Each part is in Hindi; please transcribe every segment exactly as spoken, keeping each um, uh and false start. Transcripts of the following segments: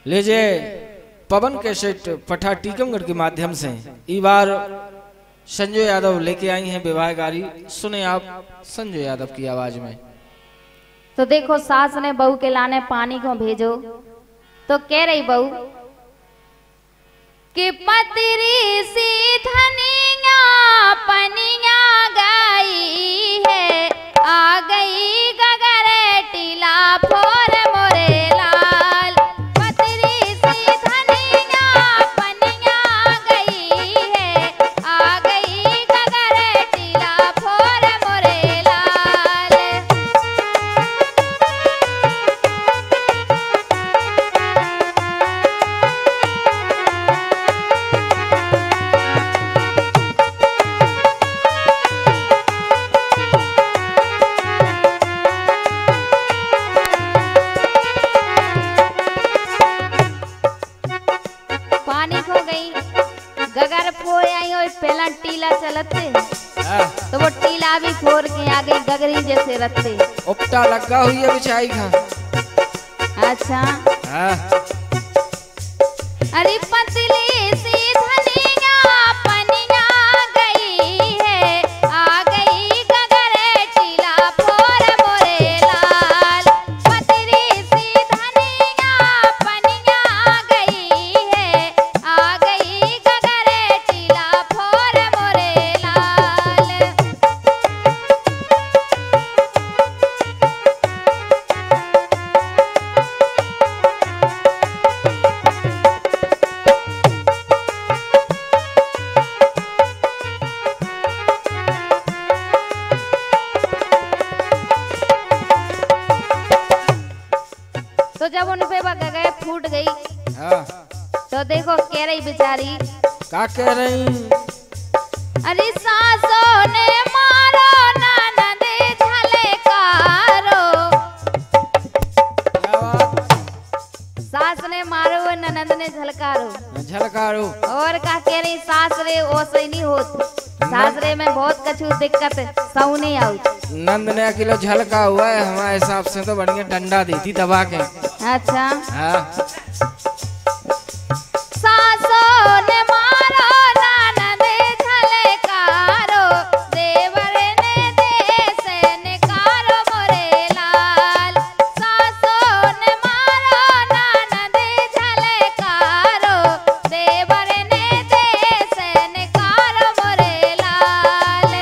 लीजिए पवन कैसेट पठा टीकमगढ़ के माध्यम से इस बार संजय यादव लेके आई हैं विवाह गारी। सुने आप संजय यादव की आवाज में। तो देखो सास ने बहू के लाने पानी को भेजो, तो कह रही बहू कि पतरी सी धनिया पनिया गई है, आ गई गगर टीला फोर मोरे लाल। पतरी सी धनिया पनिया गई है, आ गई गगर टीला फोर मोरे लाल। गगर फोर आई और पहला टीला चलते तो वो टीला भी फोर के आ गई गगरी जैसे रत्ते। उपटा लगा हुई है बिछाई खा। अच्छा हाँ। अरे पतली सी धनिया पनिया गई है, आ गई गगर टीला फोर मोरे लाल। पतली सी धनिया पनिया गई है, आ गई गगर टीला फोर मोरे लाल। तो जब उन पे गगरे फूट गई हाँ। तो देखो कह रही बेचारी क्या कह रही? अरे सासों ने मारो ननद झलकारो। क्या बात? सास ने मारो ननद ने झलकारो। झलकारो और क्या कह रही सास रे ओसे नहीं होत, सासरे में बहुत कछु दिक्कत सऊ नहीं आउत। नंद ने अकेला झलका हुआ है, हमारे हिसाब से तो बढ़िया डंडा दी थी दबा के। अच्छा हाँ। सासों ने मारो ननद झलकारो, देवर ने देश निकारो मोरे लाल। सासों ने मारो ननद झलकारो, देवर ने देश निकारो मोरे लाल।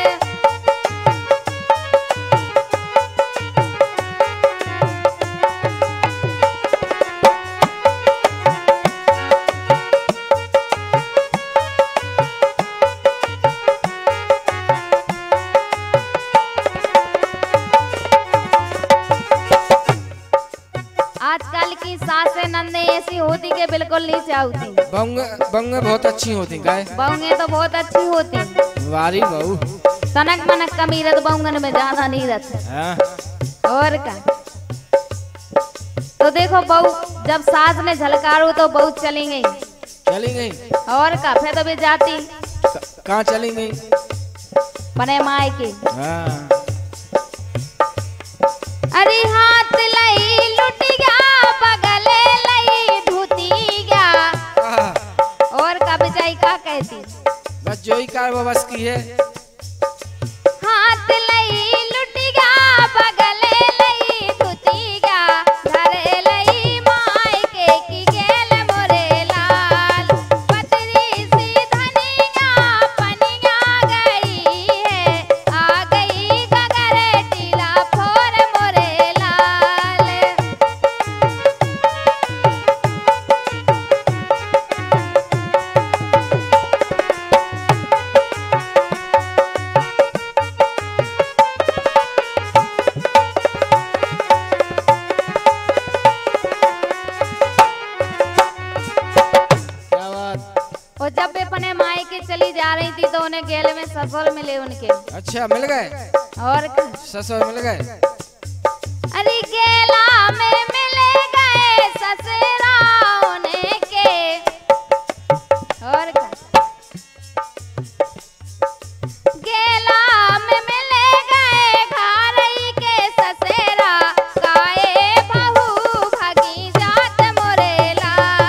आजकल की सासें नंदे ऐसी होती कि बिल्कुल नहीं चाहती। बंगे बंगे बहुत अच्छी होती गाय। बहुएं तो बहुत अच्छी होती। वारी बहू तनक मनक कमी रत बहुंगन में ज्यादा नहीं रहती। हाँ। और का तो देखो बहू जब सास ने झलकारो तो बहू चली गई। चली गई? और का फिर तो भी जाती कहाँ चली गई? पने माए के। हाँ। अरे हाथ लई लुट गया बगले लई धुती गया। हाँ। और का बिचाई का कहती बस जो ही कार बस की है। हाथ लई लुट गया बगले लई धुती गया, घर लई माय के की गेल मोरे लाल। पतरी सी धनिया पनिया गई है, आ गई गगर टीला फोर मोरे लाल। और जब वे अपने मायके के चली जा रही थी तो उन्हें गेल में ससुर मिले उनके। अच्छा मिल गए? और क्या? ससुर मिल गए? अरे गेला में मिले गए ससुरा उनके। और क्या? गेला में मिले गए घरई के ससुरा, गाए बहू भगी जात मोरे लाल।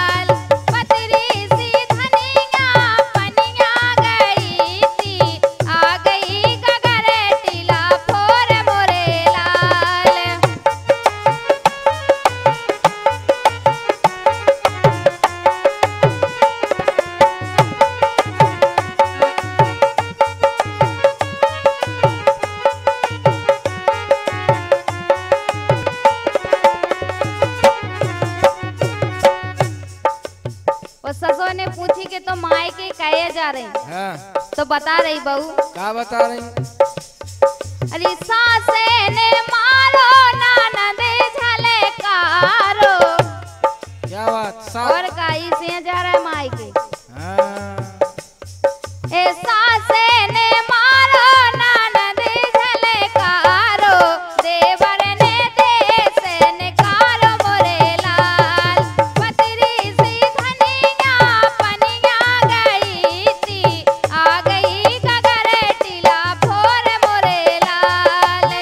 तो ने पूछी कि तो माए के कहे जा रही हाँ तो बता रही बहू का बता रही? अरे सासे ने मारो ननद झलकारो। क्या बात सा और काई से जा रहा है माई के हाँ ए सासे ने मारो ननद झलकारो देवर ने देश निकालो मोरे लाल पतरी सी धनिया पनिया गई थी आ गई गगर टीला फोर मोरे लाल।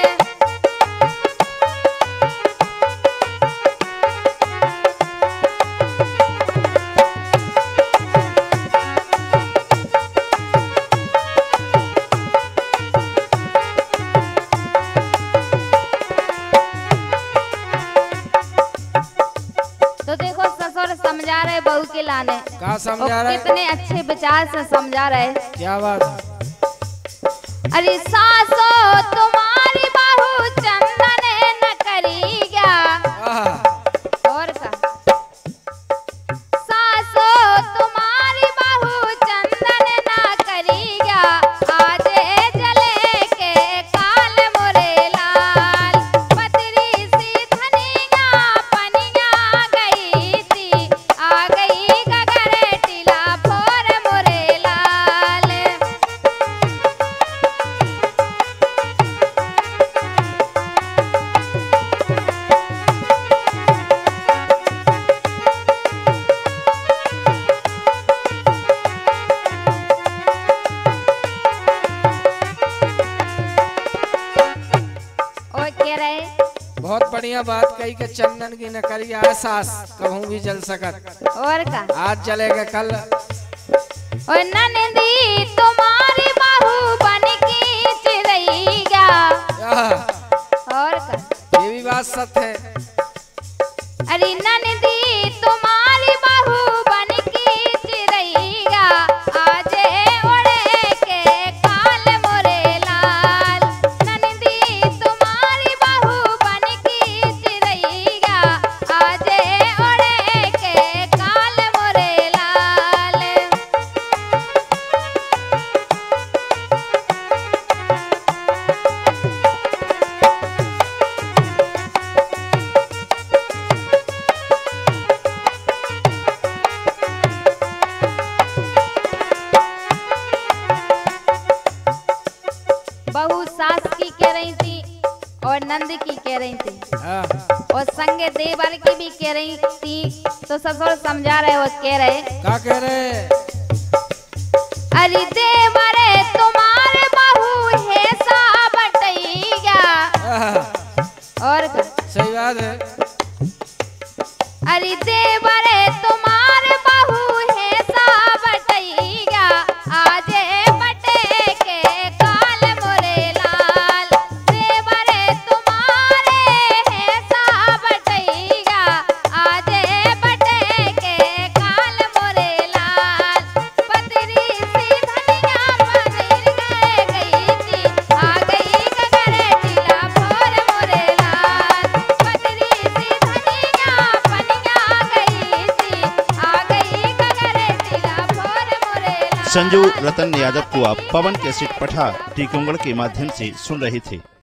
तो देखो ससुर समझा रहे बहू के लाने का और समझा रहे? कितने अच्छे विचार से समझा रहे। क्या बात? अरे सासो तुम्हारी बहू चंदन न करीगा। आहा और का सासो तुम्हारी बहू चंदन न करीगा आजे जले के काल मोरे लाल पतरी सी धनिया पनिया गई थी आ गई गगर टीला फोर मोरे लाल। और कह रहे बहुत बढ़िया बात कही कि चंदन की न करी एहसास कहूँ भी जल सकत। और का आज जलेगा कल। और ननदी तुम्हारी बहू बन की चिरैया। आहा, और का ये भी बात सत्य है। अरे ननदी तुम्हारी बहू बन की चिरैया आजे ओढ़े के काल मोरे लाल ननदी तुम्हारी बहू बन की चिरैया आजे ओढ़े के काल मोरे लाल। बहू सास की कह रही थी और नंद की कह रही थी हाँ और संगे देवर की भी कह रही थी। तो ससुर समझा रहे और कह रहे का कह रहे? अरे देवर तुम्हारे बहू है सा बटैया। आहा, और का सही बात है। अरे देवर तुम्हारे बहू है सा बटैया आजे बटे के काल मोरे लाल देवर तुम्हारे है सा बटैया आजे बटे के काल मोरे लाल पतरी सी धनिया पनीर गई थी आ गई गगर टीला फोर मोरे लाल पतरी सी धनिया पनिया गई थी आ गई गगर टीला फोर मोरे लाल। संजू रतन यादव को आप पवन कैसेट पठा टीकमगढ़ के माध्यम से सुन रहे थे।